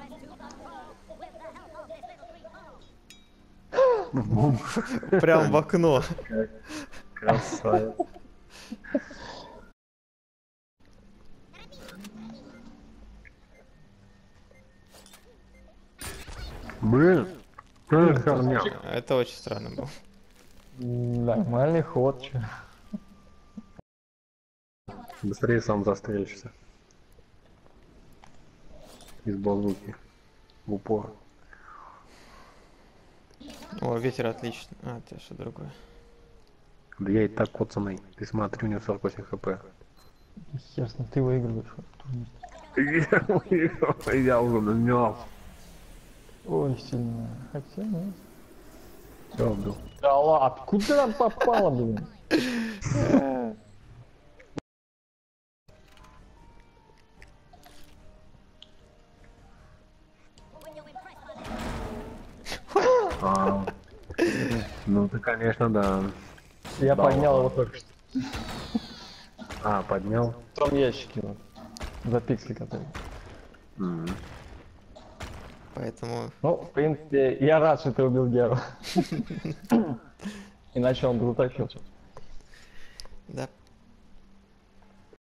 Прям в окно. Красавец. Блин, что за херня? Это очень странно было. Нормальный ход, чё. Быстрее сам застрелишься. Из базуки. В упор. О, ветер отлично. А, это что другое. Да я и так коцаный. Ты смотри, у него 48 хп. Ясно, ты выигрываешь. Я уже намёл. Ой, сильно. Хотя, нет. Все, убил. Да ладно, куда она попала, блин? Ну ты, конечно, да. Я Да поднял ладно. его только что. А, поднял? В том ящике вот. За пиксель который. Поэтому... Ну, в принципе, я рад, что ты убил Геру. Иначе он бы утопил. Да.